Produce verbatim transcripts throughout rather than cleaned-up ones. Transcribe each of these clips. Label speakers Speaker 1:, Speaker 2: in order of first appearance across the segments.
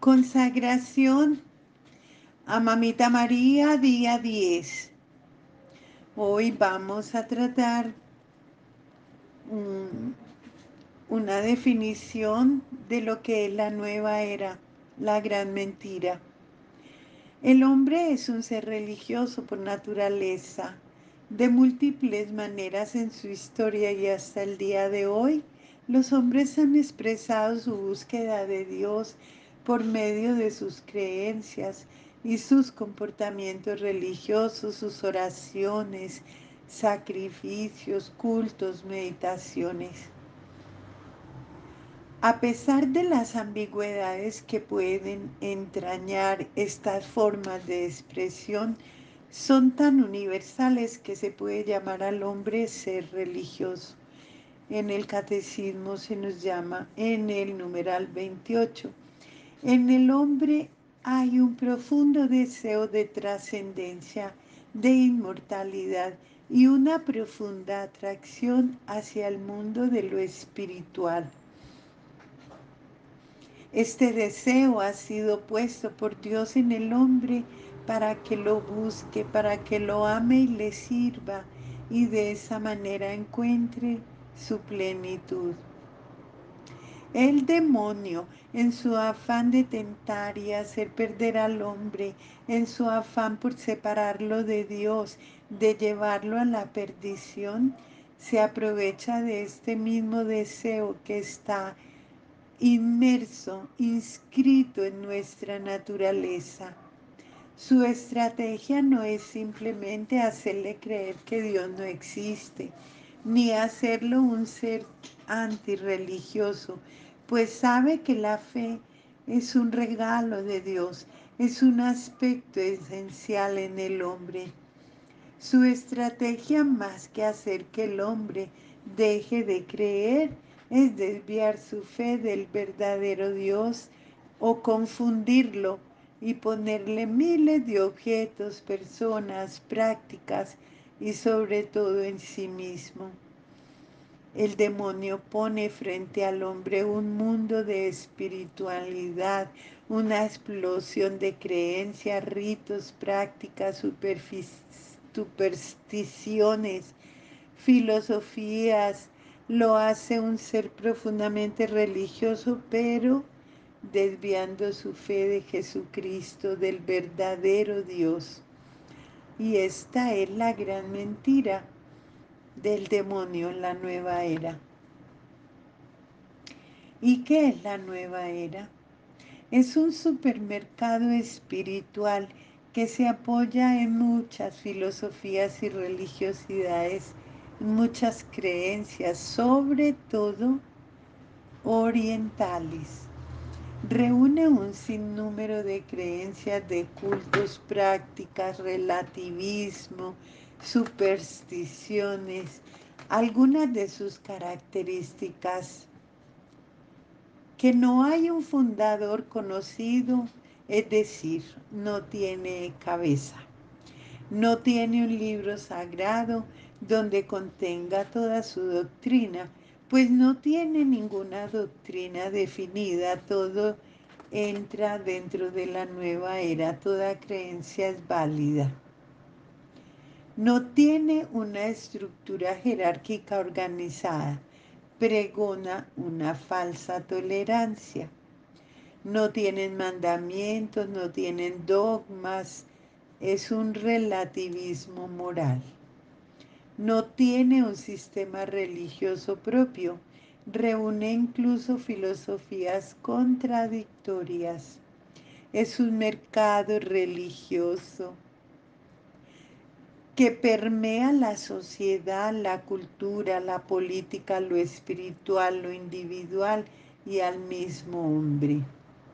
Speaker 1: Consagración a Mamita María, día diez. Hoy vamos a tratar un- una definición de lo que es la nueva era, la gran mentira. El hombre es un ser religioso por naturaleza. De múltiples maneras en su historia y hasta el día de hoy, los hombres han expresado su búsqueda de Dios por medio de sus creencias y sus comportamientos religiosos, sus oraciones, sacrificios, cultos, meditaciones. A pesar de las ambigüedades que pueden entrañar estas formas de expresión, son tan universales que se puede llamar al hombre ser religioso. En el catecismo se nos llama en el numeral veintiocho. En el hombre hay un profundo deseo de trascendencia, de inmortalidad y una profunda atracción hacia el mundo de lo espiritual. Este deseo ha sido puesto por Dios en el hombre para que lo busque, para que lo ame y le sirva, y de esa manera encuentre su plenitud. El demonio, en su afán de tentar y hacer perder al hombre, en su afán por separarlo de Dios, de llevarlo a la perdición, se aprovecha de este mismo deseo que está inmerso, inscrito en nuestra naturaleza. Su estrategia no es simplemente hacerle creer que Dios no existe, ni hacerlo un ser antirreligioso, pues sabe que la fe es un regalo de Dios, es un aspecto esencial en el hombre. Su estrategia, más que hacer que el hombre deje de creer, es desviar su fe del verdadero Dios o confundirlo y ponerle miles de objetos, personas, prácticas y sobre todo en sí mismo. El demonio pone frente al hombre un mundo de espiritualidad, una explosión de creencias, ritos, prácticas, supersticiones, filosofías. Lo hace un ser profundamente religioso, pero desviando su fe de Jesucristo, del verdadero Dios. Y esta es la gran mentira del demonio en la nueva era. ¿Y qué es la nueva era? Es un supermercado espiritual que se apoya en muchas filosofías y religiosidades, en muchas creencias, sobre todo orientales. Reúne un sinnúmero de creencias, de cultos, prácticas, relativismo, supersticiones. Algunas de sus características: que no hay un fundador conocido, es decir, no tiene cabeza. No tiene un libro sagrado donde contenga toda su doctrina, pues no tiene ninguna doctrina definida. Todo entra dentro de la nueva era, toda creencia es válida. No tiene una estructura jerárquica organizada, pregona una falsa tolerancia. No tienen mandamientos, no tienen dogmas, es un relativismo moral. No tiene un sistema religioso propio, reúne incluso filosofías contradictorias. Es un mercado religioso que permea la sociedad, la cultura, la política, lo espiritual, lo individual y al mismo hombre.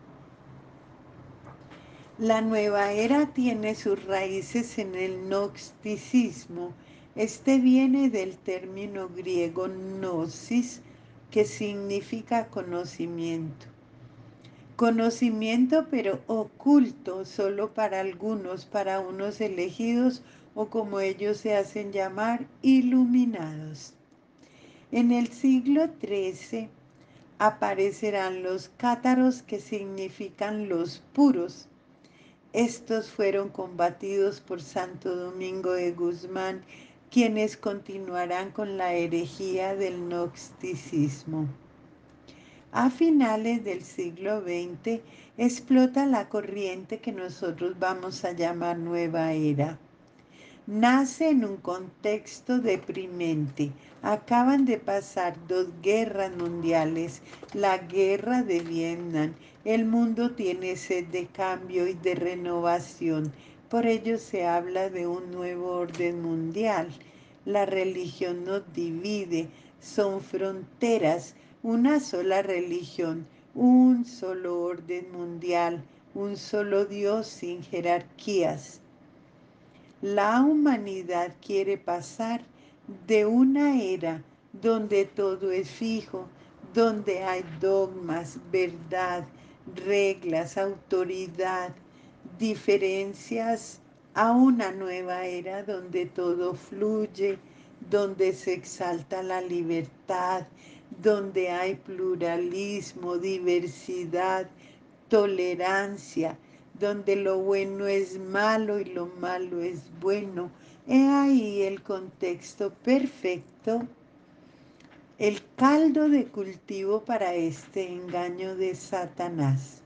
Speaker 1: La nueva era tiene sus raíces en el gnosticismo. Este viene del término griego gnosis, que significa conocimiento. Conocimiento, pero oculto solo para algunos, para unos elegidos o, como ellos se hacen llamar, iluminados. En el siglo trece, aparecerán los cátaros, que significan los puros. Estos fueron combatidos por Santo Domingo de Guzmán, quienes continuarán con la herejía del gnosticismo. A finales del siglo veinte explota la corriente que nosotros vamos a llamar Nueva Era. Nace en un contexto deprimente. Acaban de pasar dos guerras mundiales, la guerra de Vietnam. El mundo tiene sed de cambio y de renovación. Por ello se habla de un nuevo orden mundial. La religión nos divide, son fronteras, una sola religión, un solo orden mundial, un solo Dios sin jerarquías. La humanidad quiere pasar de una era donde todo es fijo, donde hay dogmas, verdad, reglas, autoridad, diferencias, a una nueva era donde todo fluye, donde se exalta la libertad, donde hay pluralismo, diversidad, tolerancia, donde lo bueno es malo y lo malo es bueno. He ahí el contexto perfecto, el caldo de cultivo para este engaño de Satanás.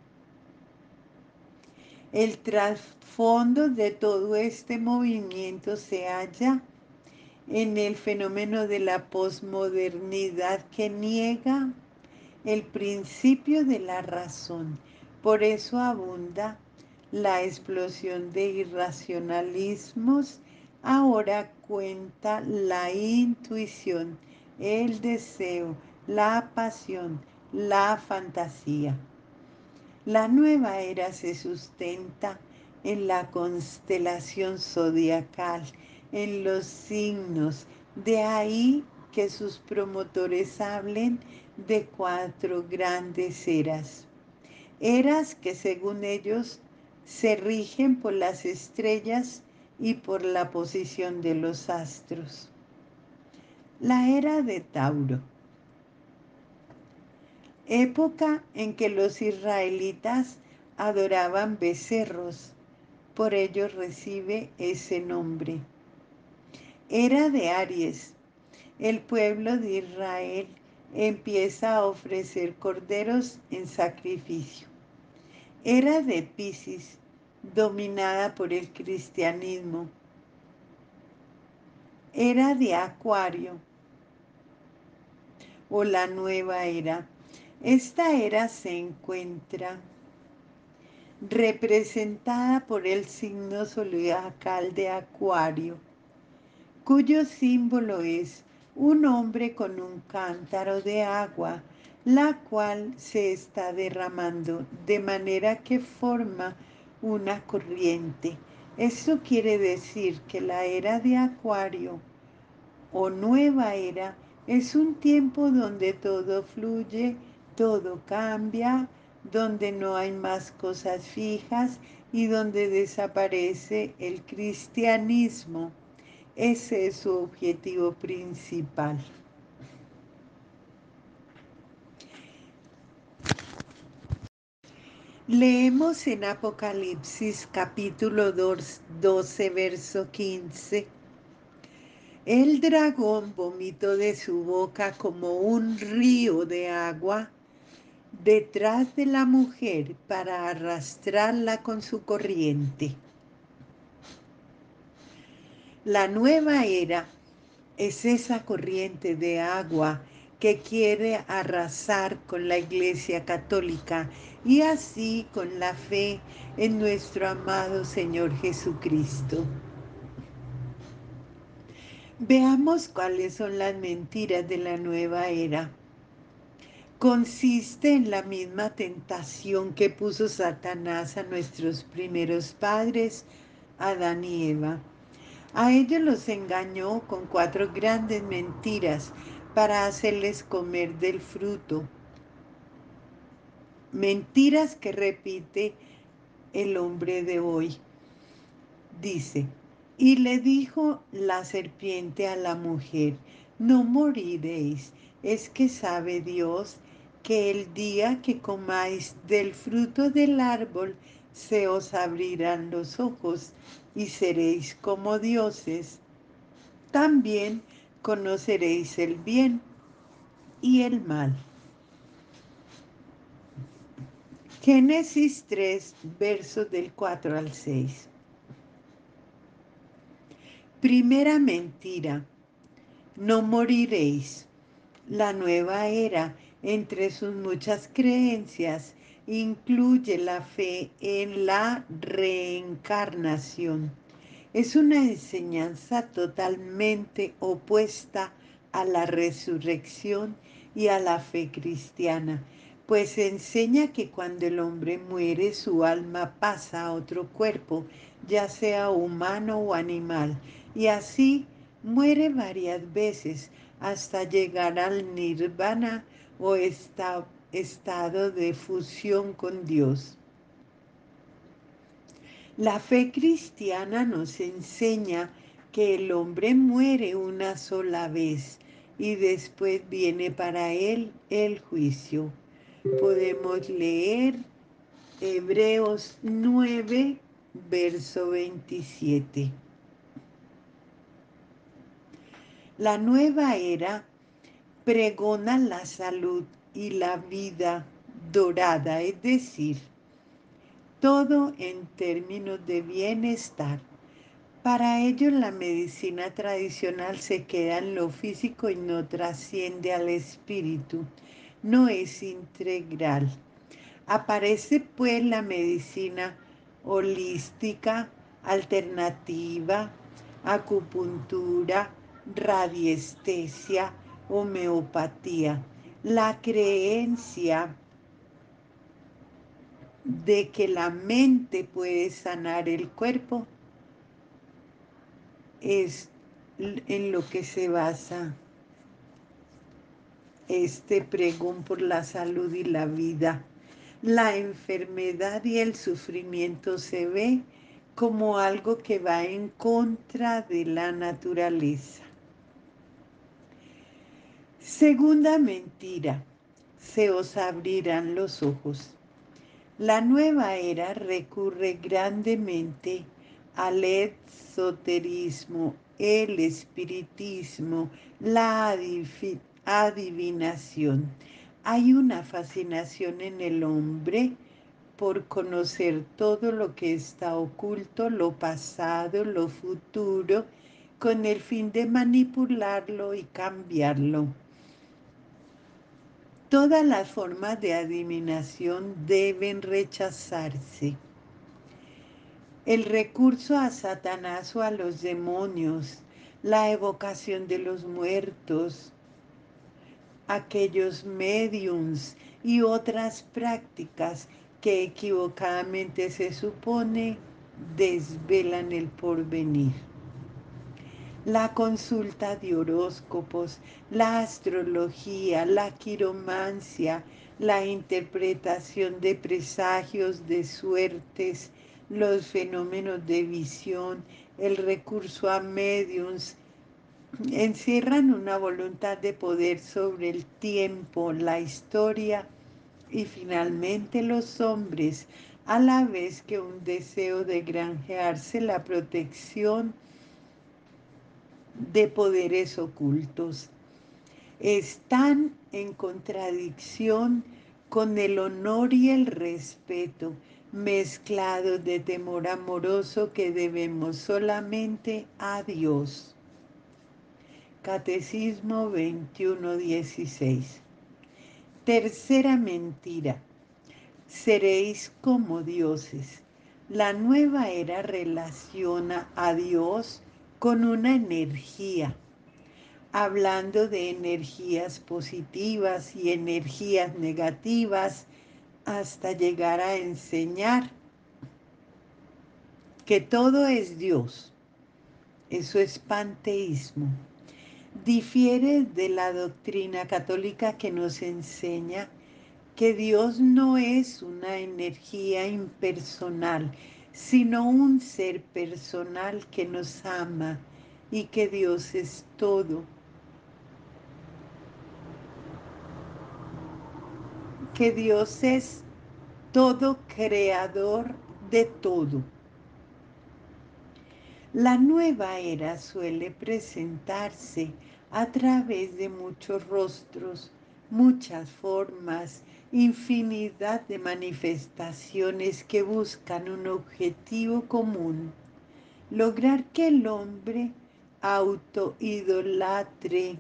Speaker 1: El trasfondo de todo este movimiento se halla en el fenómeno de la posmodernidad, que niega el principio de la razón. Por eso abunda la explosión de irracionalismos. Ahora cuenta la intuición, el deseo, la pasión, la fantasía. La nueva era se sustenta en la constelación zodiacal, en los signos. De ahí que sus promotores hablen de cuatro grandes eras. Eras que según ellos se rigen por las estrellas y por la posición de los astros. La era de Tauro. Época en que los israelitas adoraban becerros, por ello recibe ese nombre. Era de Aries. El pueblo de Israel empieza a ofrecer corderos en sacrificio. Era de Piscis, dominada por el cristianismo. Era de Acuario, o la nueva era. Esta era se encuentra representada por el signo zodiacal de Acuario, cuyo símbolo es un hombre con un cántaro de agua, la cual se está derramando de manera que forma una corriente. Esto quiere decir que la era de Acuario o nueva era es un tiempo donde todo fluye, todo cambia, donde no hay más cosas fijas y donde desaparece el cristianismo. Ese es su objetivo principal. Leemos en Apocalipsis capítulo doce, verso quince. El dragón vomitó de su boca como un río de agua detrás de la mujer para arrastrarla con su corriente. La nueva era es esa corriente de agua que quiere arrasar con la Iglesia Católica y así con la fe en nuestro amado Señor Jesucristo. Veamos cuáles son las mentiras de la nueva era. Consiste en la misma tentación que puso Satanás a nuestros primeros padres, Adán y Eva. A ellos los engañó con cuatro grandes mentiras para hacerles comer del fruto. Mentiras que repite el hombre de hoy. Dice, y le dijo la serpiente a la mujer, no moriréis, es que sabe Dios que el día que comáis del fruto del árbol se os abrirán los ojos y seréis como dioses. También conoceréis el bien y el mal. Génesis tres, versos del cuatro al seis. Primera mentira: no moriréis. La nueva era, entre sus muchas creencias, incluye la fe en la reencarnación. Es una enseñanza totalmente opuesta a la resurrección y a la fe cristiana, pues enseña que cuando el hombre muere, su alma pasa a otro cuerpo, ya sea humano o animal, y así muere varias veces hasta llegar al nirvana o esta- estado de fusión con Dios. La fe cristiana nos enseña que el hombre muere una sola vez y después viene para él el juicio. Podemos leer Hebreos nueve, verso veintisiete. La nueva era pregona la salud y la vida dorada, es decir, todo en términos de bienestar. Para ello, la medicina tradicional se queda en lo físico y no trasciende al espíritu, no es integral. Aparece pues la medicina holística, alternativa, acupuntura, radiestesia, homeopatía. La creencia de que la mente puede sanar el cuerpo es en lo que se basa este pregón por la salud y la vida. La enfermedad y el sufrimiento se ve como algo que va en contra de la naturaleza. Segunda mentira: se os abrirán los ojos. La nueva era recurre grandemente al esoterismo, el espiritismo, la adivinación. Hay una fascinación en el hombre por conocer todo lo que está oculto, lo pasado, lo futuro, con el fin de manipularlo y cambiarlo. Todas las formas de adivinación deben rechazarse. El recurso a Satanás o a los demonios, la evocación de los muertos, aquellos médiums y otras prácticas que equivocadamente se supone desvelan el porvenir. La consulta de horóscopos, la astrología, la quiromancia, la interpretación de presagios, de suertes, los fenómenos de visión, el recurso a mediums, encierran una voluntad de poder sobre el tiempo, la historia y finalmente los hombres, a la vez que un deseo de granjearse la protección de poderes ocultos. Están en contradicción con el honor y el respeto mezclados de temor amoroso que debemos solamente a Dios. Catecismo veintiuno dieciséis. Tercera mentira: seréis como dioses. La nueva era relaciona a Dios con una energía, hablando de energías positivas y energías negativas, hasta llegar a enseñar que todo es Dios. Eso es panteísmo. Difiere de la doctrina católica que nos enseña que Dios no es una energía impersonal, sino un ser personal que nos ama y que Dios es todo. que Dios es todo creador de todo. La nueva era suele presentarse a través de muchos rostros, muchas formas, infinidad de manifestaciones que buscan un objetivo común: lograr que el hombre autoidolatre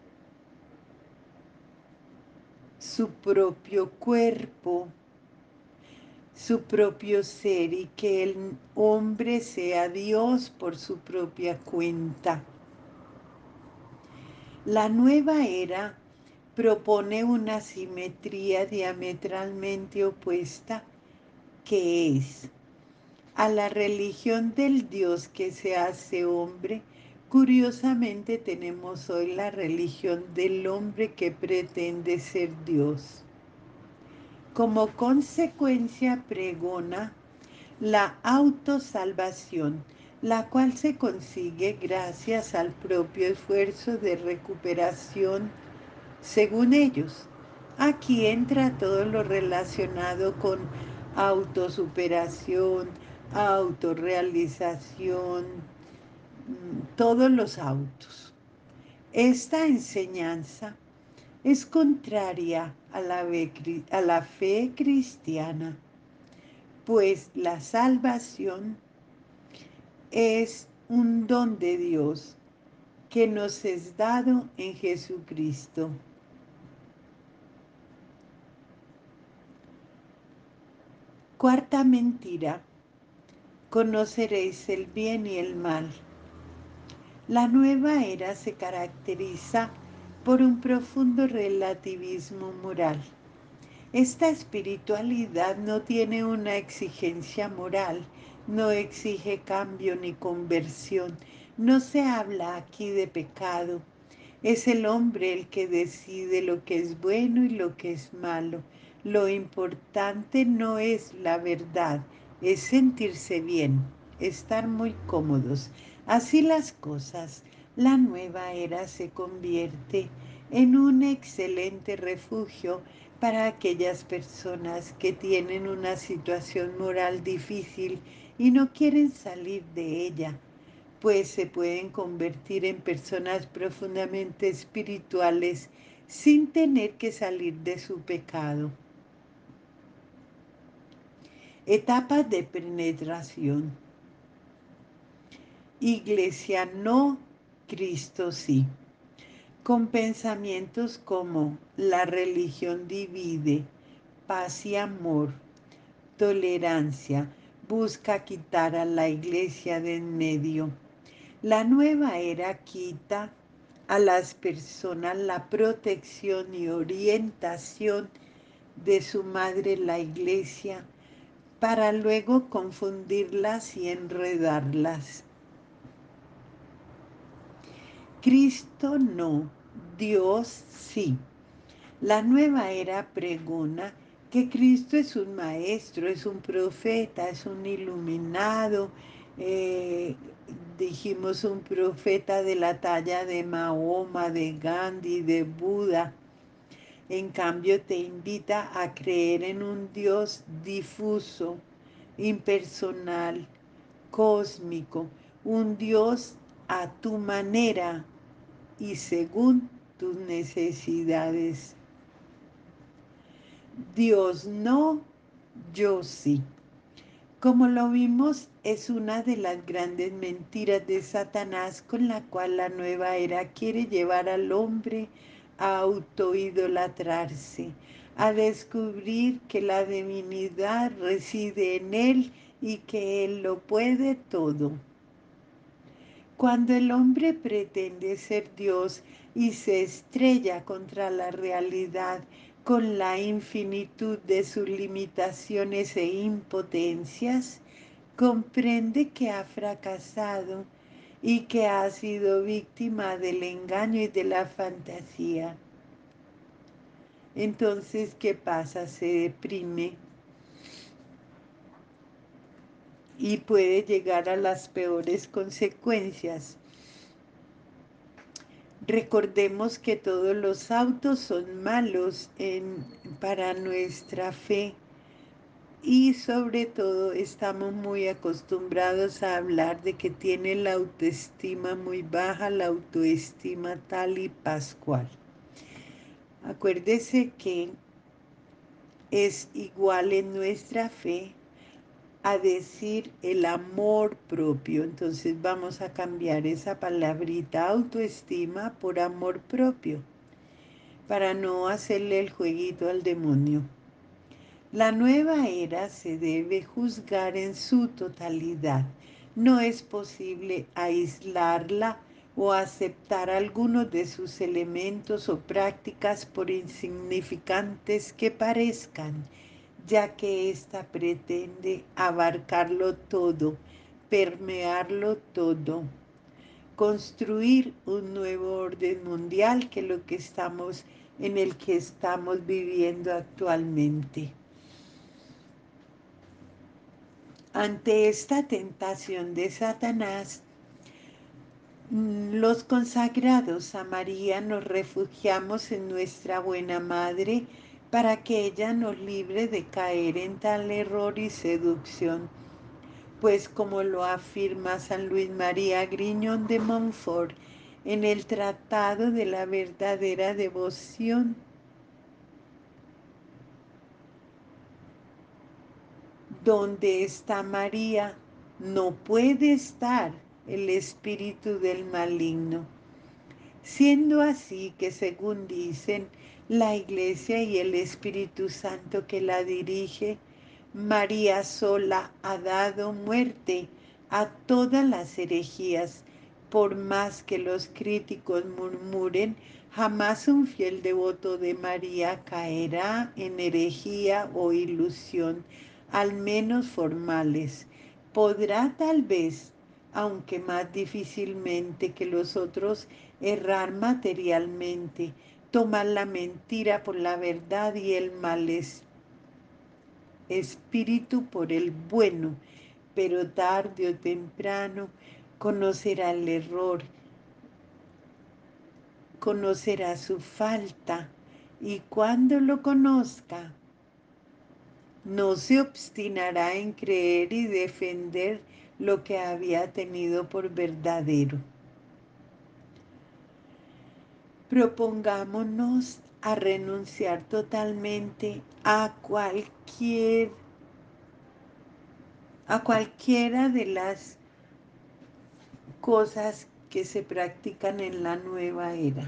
Speaker 1: su propio cuerpo, su propio ser, y que el hombre sea Dios por su propia cuenta. La nueva era propone una simetría diametralmente opuesta, que es a la religión del Dios que se hace hombre. Curiosamente tenemos hoy la religión del hombre que pretende ser Dios. Como consecuencia pregona la autosalvación, la cual se consigue gracias al propio esfuerzo de recuperación, según ellos. Aquí entra todo lo relacionado con autosuperación, autorrealización, todos los autos. Esta enseñanza es contraria a la, a la fe cristiana, pues la salvación es un don de Dios que nos es dado en Jesucristo. Cuarta mentira: conoceréis el bien y el mal. La nueva era se caracteriza por un profundo relativismo moral. Esta espiritualidad no tiene una exigencia moral, no exige cambio ni conversión. No se habla aquí de pecado. Es el hombre el que decide lo que es bueno y lo que es malo. Lo importante no es la verdad, es sentirse bien, estar muy cómodos. Así las cosas, la nueva era se convierte en un excelente refugio para aquellas personas que tienen una situación moral difícil y no quieren salir de ella, pues se pueden convertir en personas profundamente espirituales sin tener que salir de su pecado. Etapas de penetración. Iglesia no, Cristo sí. Con pensamientos como la religión divide, paz y amor, tolerancia, busca quitar a la iglesia de en medio. La nueva era quita a las personas la protección y orientación de su madre, la iglesia, para luego confundirlas y enredarlas. Cristo no, Dios sí. La nueva era pregona que Cristo es un maestro, es un profeta, es un iluminado, eh, dijimos un profeta de la talla de Mahoma, de Gandhi, de Buda. En cambio, te invita a creer en un Dios difuso, impersonal, cósmico, un Dios a tu manera y según tus necesidades. Dios no, yo sí. Como lo vimos, es una de las grandes mentiras de Satanás con la cual la nueva era quiere llevar al hombre a autoidolatrarse, a descubrir que la divinidad reside en él y que él lo puede todo. Cuando el hombre pretende ser Dios y se estrella contra la realidad con la infinitud de sus limitaciones e impotencias, comprende que ha fracasado y que ha sido víctima del engaño y de la fantasía. Entonces, ¿qué pasa? Se deprime y puede llegar a las peores consecuencias. Recordemos que todos los autos son malos en, para nuestra fe y sobre todo estamos muy acostumbrados a hablar de que tiene la autoestima muy baja, la autoestima tal y pascual. Acuérdese que es igual en nuestra fe a decir el amor propio. Entonces vamos a cambiar esa palabrita autoestima por amor propio para no hacerle el jueguito al demonio. La nueva era se debe juzgar en su totalidad. No es posible aislarla o aceptar algunos de sus elementos o prácticas por insignificantes que parezcan, ya que ésta pretende abarcarlo todo, permearlo todo, construir un nuevo orden mundial que lo que estamos en el que estamos viviendo actualmente. Ante esta tentación de Satanás, los consagrados a María nos refugiamos en nuestra buena madre para que ella nos libre de caer en tal error y seducción, pues como lo afirma San Luis María Griñón de Montfort en el Tratado de la Verdadera Devoción, donde está María, no puede estar el espíritu del maligno. Siendo así que, según dicen la Iglesia y el Espíritu Santo que la dirige, María sola ha dado muerte a todas las herejías. Por más que los críticos murmuren, jamás un fiel devoto de María caerá en herejía o ilusión, al menos formales. Podrá tal vez, aunque más difícilmente que los otros, errar materialmente, tomar la mentira por la verdad y el mal espíritu por el bueno, pero tarde o temprano conocerá el error, conocerá su falta, y cuando lo conozca, no se obstinará en creer y defender lo que había tenido por verdadero. Propongámonos a renunciar totalmente a cualquier, a cualquiera de las cosas que se practican en la nueva era.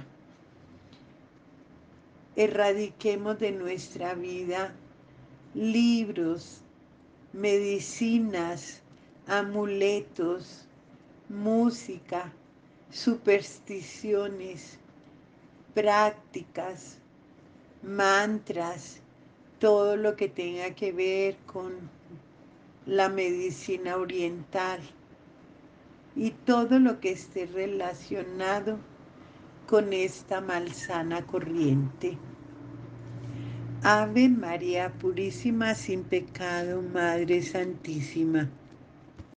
Speaker 1: Erradiquemos de nuestra vida libros, medicinas, amuletos, música, supersticiones, prácticas, mantras, todo lo que tenga que ver con la medicina oriental y todo lo que esté relacionado con esta malsana corriente. Ave María Purísima, sin pecado, Madre Santísima.